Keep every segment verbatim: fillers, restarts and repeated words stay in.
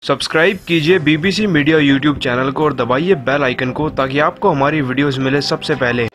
Subscribe कीजिए BBC media YouTube channel को और दबाइए बेल आइकन को ताकि आपको हमारी वीडियोस मिले सबसे पहले।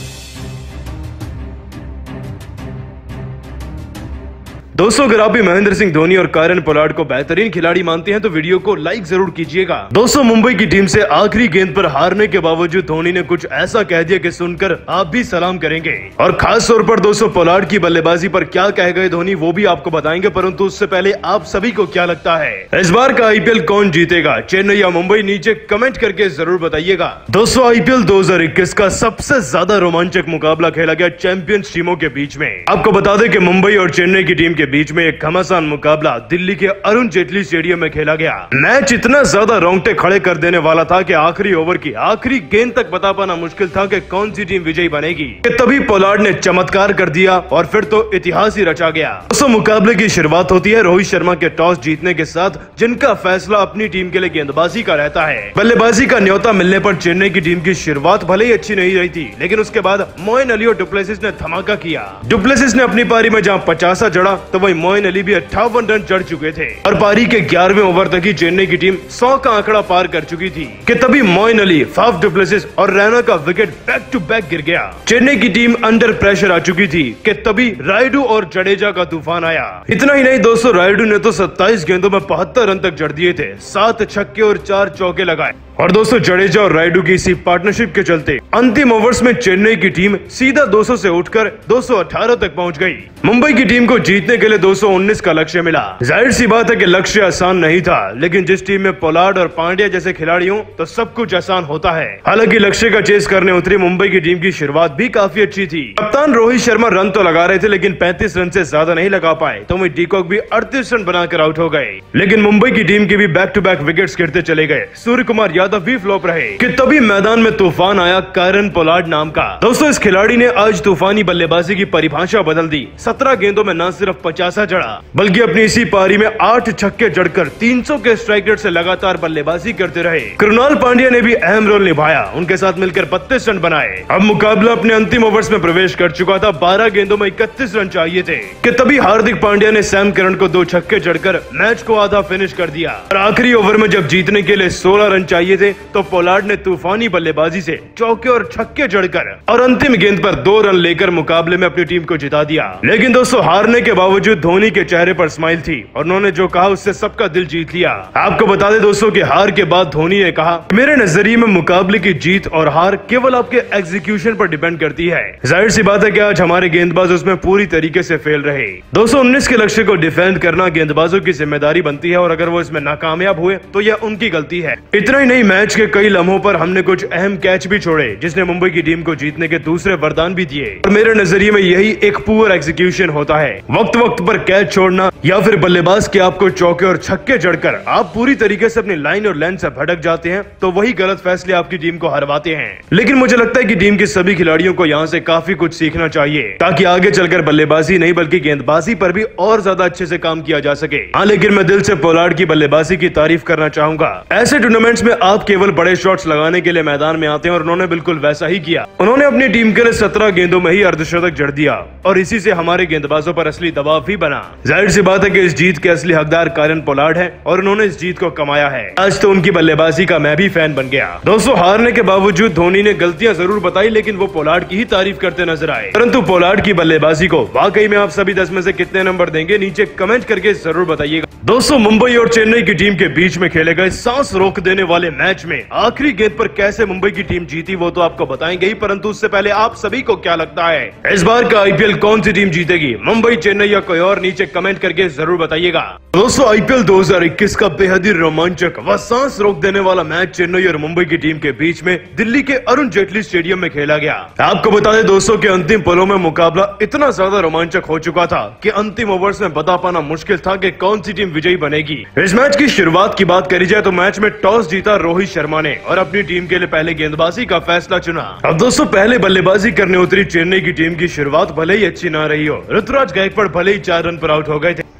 दोस्तों, अगर आप भी महेंद्र सिंह धोनी और कायरन पोलार्ड को बेहतरीन खिलाड़ी मानते हैं तो वीडियो को लाइक जरूर कीजिएगा। दोस्तों, मुंबई की टीम से आखिरी गेंद पर हारने के बावजूद धोनी ने कुछ ऐसा कह दिया कि सुनकर आप भी सलाम करेंगे। और खास तौर पर दोस्तों, पोलार्ड की बल्लेबाजी पर क्या कह गए धोनी वो भी आपको बताएंगे, परंतु उससे पहले आप सभी को क्या लगता है इस बार का आईपीएल कौन जीतेगा, चेन्नई या मुंबई? नीचे कमेंट करके जरूर बताइएगा। दोस्तों, आईपीएल दो हजार इक्कीस का सबसे ज्यादा रोमांचक मुकाबला खेला गया चैंपियंस टीमों के बीच में। आपको बता दें कि मुंबई और चेन्नई की टीम के बीच में एक घमासान मुकाबला दिल्ली के अरुण जेटली स्टेडियम में खेला गया। मैच इतना ज्यादा रोंगटे खड़े कर देने वाला था कि आखिरी ओवर की आखिरी गेंद तक बता पाना मुश्किल था कि कौन सी टीम विजयी बनेगी। तभी पोलार्ड ने चमत्कार कर दिया और फिर तो इतिहास ही रचा गया। दोस्तों, मुकाबले की शुरुआत होती है रोहित शर्मा के टॉस जीतने के साथ, जिनका फैसला अपनी टीम के लिए गेंदबाजी का रहता है। बल्लेबाजी का न्योता मिलने पर चेन्नई की टीम की शुरुआत भले ही अच्छी नहीं रही थी, लेकिन उसके बाद मोइन अली और डुप्लेसिस ने धमाका किया। डुप्लेसिस ने अपनी पारी में जहां पचासा जड़ा तो वही मोइन अली भी अट्ठावन रन चढ़ चुके थे और पारी के ग्यारहवें ओवर तक ही चेन्नई की टीम सौ का आंकड़ा पार कर चुकी थी कि तभी मोइन अली, फाफ डुप्लेसिस और रैना का विकेट बैक टू बैक गिर गया। चेन्नई की टीम अंडर प्रेशर आ चुकी थी कि तभी रायडू और जडेजा का तूफान आया। इतना ही नहीं दोस्तों, रायडू ने तो सत्ताईस गेंदों में बहत्तर रन तक जड़ दिए थे, सात छक्के और चार चौके लगाए। और दोस्तों, जडेजा और रायडू की इसी पार्टनरशिप के चलते अंतिम ओवर्स में चेन्नई की टीम सीधा दो सौ से उठकर दो सौ अठारह तक पहुंच गई। मुंबई की टीम को जीतने के लिए दो सौ उन्नीस का लक्ष्य मिला। जाहिर सी बात है कि लक्ष्य आसान नहीं था, लेकिन जिस टीम में पोलार्ड और पांड्या जैसे खिलाड़ी हों तो सब कुछ आसान होता है। हालांकि लक्ष्य का चेस करने उतरी मुंबई की टीम की शुरुआत भी काफी अच्छी थी। कप्तान रोहित शर्मा रन तो लगा रहे थे, लेकिन पैंतीस रन से ज्यादा नहीं लगा पाए, तो वहीं डीकॉक भी अड़तीस रन बनाकर आउट हो गए। लेकिन मुंबई की टीम के भी बैक टू बैक विकेट्स गिरते चले गए। सूर्य कुमार यादव भी फ्लॉप रहे कि तभी मैदान में तूफान आया कायरन पोलार्ड नाम का। दोस्तों, इस खिलाड़ी ने आज तूफानी बल्लेबाजी की परिभाषा बदल दी। सत्रह गेंदों में न सिर्फ पचासा जड़ा, बल्कि अपनी इसी पारी में आठ छक्के जड़कर तीन सौ के स्ट्राइक रेट से लगातार बल्लेबाजी करते रहे। कृणाल पांड्या ने भी अहम रोल निभाया, उनके साथ मिलकर बत्तीस रन बनाए। अब मुकाबला अपने अंतिम ओवर्स में प्रवेश कर चुका था। बारह गेंदों में इकतीस रन चाहिए थे कि तभी हार्दिक पांड्या ने सैम करन को दो छक्के जड़कर मैच को आधा फिनिश कर दिया। और आखिरी ओवर में जब जीतने के लिए सोलह रन चाहिए थे तो पोलार्ड ने तूफानी बल्लेबाजी से चौके और छक्के जड़कर और अंतिम गेंद पर दो रन लेकर मुकाबले में अपनी टीम को जिता दिया। लेकिन दोस्तों, हारने के बावजूद धोनी के चेहरे पर स्माइल थी और उन्होंने जो कहा उससे सबका दिल जीत लिया। आपको बता दें दोस्तों कि हार के बाद धोनी ने कहा, मेरे नजरिए में मुकाबले की जीत और हार केवल आपके एग्जीक्यूशन पर डिपेंड करती है। जाहिर सी बात है कि आज हमारे गेंदबाज उसमें पूरी तरीके से फेल रहे। दो सौ उन्नीस के लक्ष्य को डिफेंड करना गेंदबाजों की जिम्मेदारी बनती है और अगर वो इसमें नाकामयाब हुए तो यह उनकी गलती है। इतना ही नहीं, मैच के कई लम्हों पर हमने कुछ अहम कैच भी छोड़े जिसने मुंबई की टीम को जीतने के दूसरे वरदान भी दिए। और मेरे नजरिए में यही एक पुअर एग्जीक्यूशन होता है। वक्त वक्त पर कैच छोड़ना या फिर बल्लेबाज के आपको चौके और छक्के जड़कर आप पूरी तरीके से अपनी लाइन और लेंथ से भटक जाते हैं तो वही गलत फैसले आपकी टीम को हरवाते हैं। लेकिन मुझे लगता है कि टीम के सभी खिलाड़ियों को यहाँ से काफी कुछ सीखना चाहिए ताकि आगे चलकर बल्लेबाजी नहीं बल्कि गेंदबाजी पर भी और ज्यादा अच्छे से काम किया जा सके। हाँ, लेकिन मैं दिल से पोलार्ड की बल्लेबाजी की तारीफ करना चाहूंगा। ऐसे टूर्नामेंट्स में आप केवल बड़े शॉट्स लगाने के लिए मैदान में आते हैं और उन्होंने बिल्कुल वैसा ही किया। उन्होंने अपनी टीम के लिए सत्रह गेंदों में ही अर्धशतक जड़ दिया और इसी से हमारे गेंदबाजों पर असली दबाव भी बना। जाहिर सी बात है कि इस जीत के असली हकदार कायरन पोलार्ड है और उन्होंने इस जीत को कमाया है। आज तो उनकी बल्लेबाजी का मैं भी फैन बन गया। दोस्तों, हारने के बावजूद धोनी ने गलतियां जरूर बताई, लेकिन वो पोलार्ड की ही तारीफ करते नजर आए। परंतु पोलार्ड की बल्लेबाजी को वाकई में आप सभी दस में से कितने नंबर देंगे, नीचे कमेंट करके जरूर बताइएगा। दोस्तों, मुंबई और चेन्नई की टीम के बीच में खेले गए सांस रोक देने वाले मैच में आखिरी गेंद पर कैसे मुंबई की टीम जीती वो तो आपको बताएंगे ही, परंतु उससे पहले आप सभी को क्या लगता है इस बार का आईपीएल कौन सी टीम जीतेगी, मुंबई, चेन्नई या कोई और? नीचे कमेंट करके जरूर बताइएगा। दोस्तों, आईपीएल दो हजार इक्कीस का बेहद ही रोमांचक व सांस रोक देने वाला मैच चेन्नई और मुंबई की टीम के बीच में दिल्ली के अरुण जेटली स्टेडियम में खेला गया। आपको बता दें दोस्तों कि अंतिम पलों में मुकाबला इतना ज्यादा रोमांचक हो चुका था कि अंतिम ओवर्स में बता पाना मुश्किल था कि कौन सी टीम विजयी बनेगी। इस मैच की शुरुआत की बात करी जाए तो मैच में टॉस जीता रोहित शर्मा ने और अपनी टीम के लिए पहले गेंदबाजी का फैसला चुना। अब दोस्तों, पहले बल्लेबाजी करने उतरी चेन्नई की टीम की शुरुआत भले ही अच्छी ना रही हो, ऋतुराज गायकवाड़ भले ही चार रन पर आउट हो गए थे,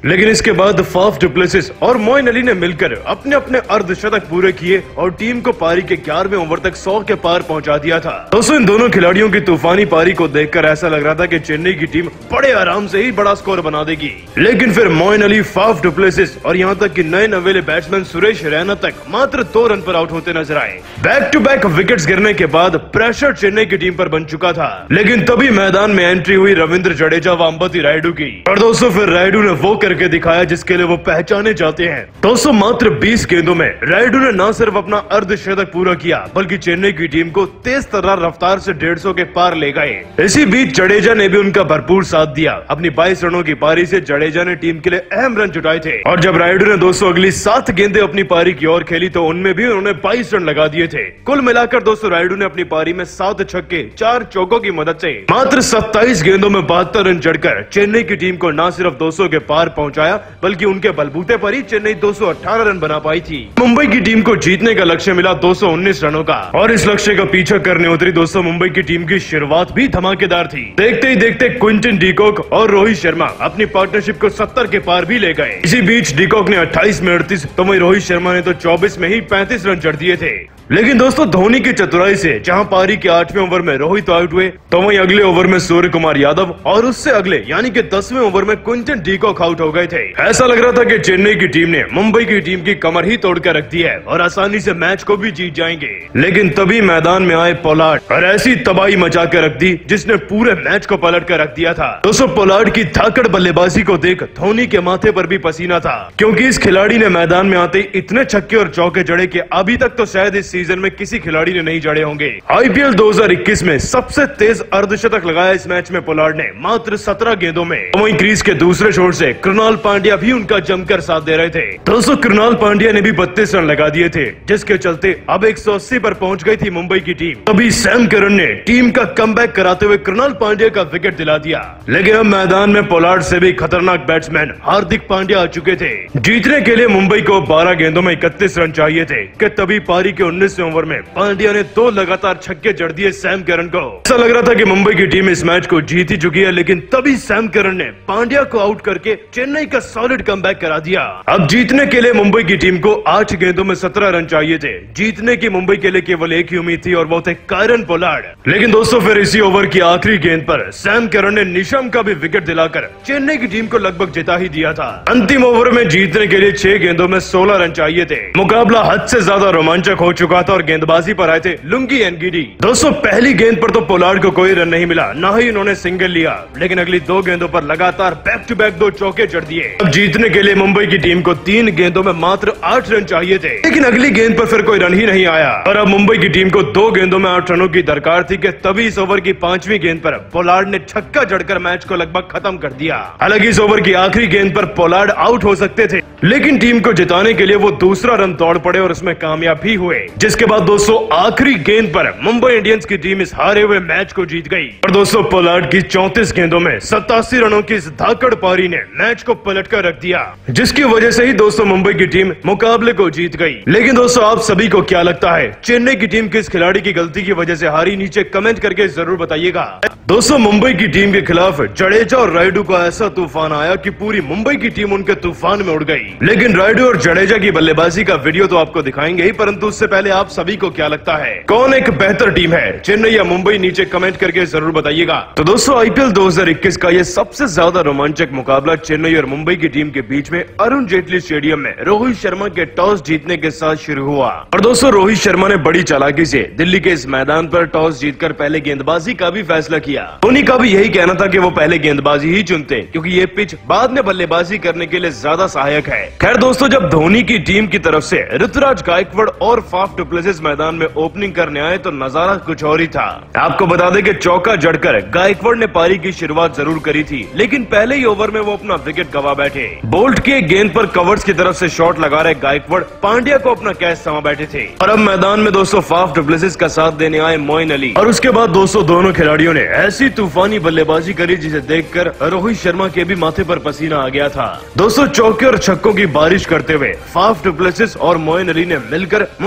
लेकिन इसके बाद फाफ डुप्लेसिस और मोइन अली ने मिलकर अपने अपने अर्धशतक पूरे किए और टीम को पारी के ग्यारहवें ओवर तक सौ के पार पहुंचा दिया था। दोस्तों इन दोनों खिलाड़ियों की तूफानी पारी को देखकर ऐसा लग रहा था कि चेन्नई की टीम बड़े आराम से ही बड़ा स्कोर बना देगी, लेकिन फिर मोइन अली, फाफ डुप्लेसिस और यहाँ तक कि नए नवेले बैट्समैन सुरेश रैना तक मात्र दो रन पर आउट होते नजर आए। बैक टू बैक विकेट्स गिरने के बाद प्रेशर चेन्नई की टीम पर बन चुका था, लेकिन तभी मैदान में एंट्री हुई रविंद्र जडेजा व अंबती रायडू की। और दोस्तों फिर रायडू ने वो करके दिखाया जिसके लिए वो पहचाने जाते हैं। दोस्तों मात्र बीस गेंदों में रायडू ने न सिर्फ अपना अर्धशतक पूरा किया बल्कि चेन्नई की टीम को तेज तर्रार रफ्तार से डेढ़ सौ के पार ले गए। इसी बीच जडेजा ने भी उनका भरपूर साथ दिया। अपनी बाईस रनों की पारी से जडेजा ने टीम के लिए अहम रन जुटाए थे और जब रायडू ने दोस्तों अगली सात गेंदें अपनी पारी की ओर खेली तो उनमें भी उन्होंने बाईस रन लगा दिए थे। कुल मिलाकर दोस्तों रायडू ने अपनी पारी में सात छक्के चार चौकों की मदद से मात्र सत्ताईस गेंदों में बहत्तर रन जड़कर चेन्नई की टीम को न सिर्फ दो सौ के पार पहुंचाया बल्कि उनके बलबूते पर ही चेन्नई दो सौ अठारह रन बना पाई थी। मुंबई की टीम को जीतने का लक्ष्य मिला दो सौ उन्नीस रनों का और इस लक्ष्य का पीछा करने उतरी दोस्तों मुंबई की टीम की शुरुआत भी धमाकेदार थी। देखते ही देखते क्विंटन डीकॉक और रोहित शर्मा अपनी पार्टनरशिप को सत्तर के पार भी ले गए। इसी बीच डीकॉक ने अट्ठाईस में अड़तीस तो वहीं रोहित शर्मा ने तो चौबीस में ही पैंतीस रन जड़ दिए थे। लेकिन दोस्तों धोनी की चतुराई से जहां पारी के आठवें ओवर में रोहित आउट हुए तो वहीं अगले ओवर में सूर्य कुमार यादव और उससे अगले यानी कि दसवें ओवर में क्विंटन डीकॉक आउट हो गए थे। ऐसा लग रहा था कि चेन्नई की टीम ने मुंबई की टीम की कमर ही तोड़ कर रख दी है और आसानी से मैच को भी जीत जाएंगे। लेकिन तभी मैदान में आए पोलार्ड और ऐसी तबाही मचा कर रख दी जिसने पूरे मैच को पलट कर रख दिया था। दोस्तों पोलार्ड की धाकड़ बल्लेबाजी को देख धोनी के माथे पर भी पसीना था, क्योंकि इस खिलाड़ी ने मैदान में आते ही इतने छक्के और चौके जड़े कि अभी तक तो शायद इस सीजन में किसी खिलाड़ी ने नहीं जड़े होंगे। आईपीएल दो हज़ार इक्कीस में सबसे तेज अर्धशतक लगाया इस मैच में पोलार्ड ने मात्र सत्रह गेंदों में। वहीं क्रीज के दूसरे छोर से कृणाल पांड्या भी उनका जमकर साथ दे रहे थे। दोस्तों कृणाल पांड्या ने भी बत्तीस रन लगा दिए थे, जिसके चलते अब एक सौ अस्सी पर पहुंच गई थी मुंबई की टीम। तभी सैम करन ने टीम का कमबैक कराते हुए कृणाल पांड्या का विकेट दिला दिया। लेकिन अब मैदान में पोलार्ड से भी खतरनाक बैट्समैन हार्दिक पांड्या आ चुके थे। जीतने के लिए मुंबई को बारह गेंदों में इकतीस रन चाहिए थे कि तभी पारी के उन्नीसवें ओवर में पांड्या ने दो लगातार छक्के जड़ दिए सैम करन को। ऐसा लग रहा था कि मुंबई की टीम इस मैच को जीत ही चुकी है, लेकिन तभी सैम करन ने पांड्या को आउट करके चेन्नई का सॉलिड कमबैक करा दिया। अब जीतने के लिए मुंबई की टीम को आठ गेंदों में सत्रह रन चाहिए थे। जीतने की मुंबई के लिए केवल एक ही उम्मीद थी और वो थे कायरन पोलार्ड। लेकिन दोस्तों फिर इसी ओवर की आखिरी गेंद पर सैम करन ने निशम का भी विकेट दिलाकर चेन्नई की टीम को लगभग जिता ही दिया था। अंतिम ओवर में जीतने के लिए छह गेंदों में सोलह रन चाहिए थे। मुकाबला हद से ज्यादा रोमांचक हो चुका था और गेंदबाजी पर आए थे लुंगी एनगिडी। दोस्तों पहली गेंद पर तो पोलार्ड को कोई रन नहीं मिला, ना ही उन्होंने सिंगल लिया, लेकिन अगली दो गेंदों पर लगातार बैक टू बैक दो चौके जड़ दिए। अब जीतने के लिए मुंबई की टीम को तीन गेंदों में मात्र आठ रन चाहिए थे, लेकिन अगली गेंद पर फिर कोई रन ही नहीं आया और अब मुंबई की टीम को दो गेंदों में आठ रनों की दरकार थी कि तभी इस ओवर की पांचवी गेंद पर पोलार्ड ने छक्का जड़कर मैच को लगभग खत्म कर दिया। हालांकि इस ओवर की आखिरी गेंद पर पोलार्ड आउट हो सकते थे, लेकिन टीम को जिताने के लिए वो दूसरा रन दौड़ पड़े और उसमें कामयाब भी हुए, जिसके बाद दोस्तों आखिरी गेंद पर मुंबई इंडियंस की टीम इस हारे हुए मैच को जीत गई। और दोस्तों पोलार्ड की चौंतीस गेंदों में सतासी रनों की इस धाकड़ पारी ने मैच को पलटकर रख दिया, जिसकी वजह से ही दोस्तों मुंबई की टीम मुकाबले को जीत गई। लेकिन दोस्तों आप सभी को क्या लगता है चेन्नई की टीम किस खिलाड़ी की गलती की वजह से हारी? नीचे कमेंट करके जरूर बताइएगा। दोस्तों मुंबई की टीम के खिलाफ जडेजा और रायडू का ऐसा तूफान आया कि पूरी मुंबई की टीम उनके तूफान में उड़ गई। लेकिन रायडू और जडेजा की बल्लेबाजी का वीडियो तो आपको दिखाएंगे ही, परंतु उससे पहले आप सभी को क्या लगता है कौन एक बेहतर टीम है, चेन्नई या मुंबई? नीचे कमेंट करके जरूर बताइएगा। तो दोस्तों आईपीएल दो हज़ार इक्कीस का ये सबसे ज्यादा रोमांचक मुकाबला चेन्नई और मुंबई की टीम के बीच में अरुण जेटली स्टेडियम में रोहित शर्मा के टॉस जीतने के साथ शुरू हुआ। और दोस्तों रोहित शर्मा ने बड़ी चालाकी से दिल्ली के इस मैदान पर टॉस जीतकर पहले गेंदबाजी का भी फैसला किया। धोनी का भी यही कहना था कि वो पहले गेंदबाजी ही चुनते, क्योंकि ये पिच बाद में बल्लेबाजी करने के लिए ज्यादा सहायक है। खैर दोस्तों जब धोनी की टीम की तरफ से ऋतुराज गायकवाड़ और फाफ डुप्लेसिस मैदान में ओपनिंग करने आए तो नजारा कुछ और ही था। आपको बता दें कि चौका जड़कर गायकवाड़ ने पारी की शुरुआत जरूर करी थी, लेकिन पहले ही ओवर में वो अपना विकेट गवा बैठे। बोल्ट की एक गेंद पर कवर्स की तरफ से शॉट लगा रहे गायकवाड़ पांड्या को अपना कैच समा बैठे थे। और अब मैदान में दोस्तों फाफ डुप्लेसिस का साथ देने आए मोइन अली। और उसके बाद दोस्तों दोनों खिलाड़ियों ने ऐसी तूफानी बल्लेबाजी करी जिसे देखकर रोहित शर्मा के भी माथे पर पसीना आ गया था। दोस्तों चौके और छक्कों की बारिश करते हुए फाफ डुप्लेसिस और मोइन अली ने मिलकर मुंबई की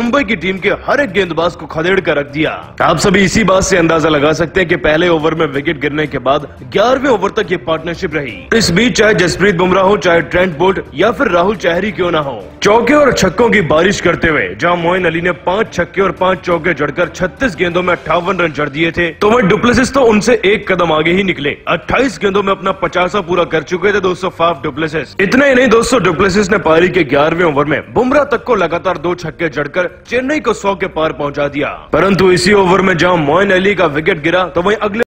टीम के हर एक गेंदबाज को खदेड़ कर रख दिया। आप सभी इसी बात से अंदाजा लगा सकते हैं कि पहले ओवर में विकेट गिरने के बाद ग्यारहवें ओवर तक ये पार्टनरशिप रही। इस बीच चाहे जसप्रीत बुमराह हो, चाहे ट्रेंट बोल्ट या फिर राहुल चहरी क्यों ना हो, चौके और छक्कों की बारिश करते हुए जहां मोइन अली ने पांच छक्के और पांच चौके जड़कर छत्तीस गेंदों में अट्ठावन रन जड़ दिए थे, तो वहीं डुप्लेसिस तो उनसे एक कदम आगे ही निकले। अट्ठाईस गेंदों में अपना पचासा पूरा कर चुके थे दोस्तों फाफ डुप्लेसिस। इतना ही नहीं दोस्तों, डुप्लेसिस ने पारी के ग्यारहवें ओवर में बुमराह तक को लगातार दो छक्के जड़कर चेन्नई को सौ के पार पहुंचा दिया। परंतु इसी ओवर में जहां मोइन अली का विकेट गिरा, तो वहीं अगले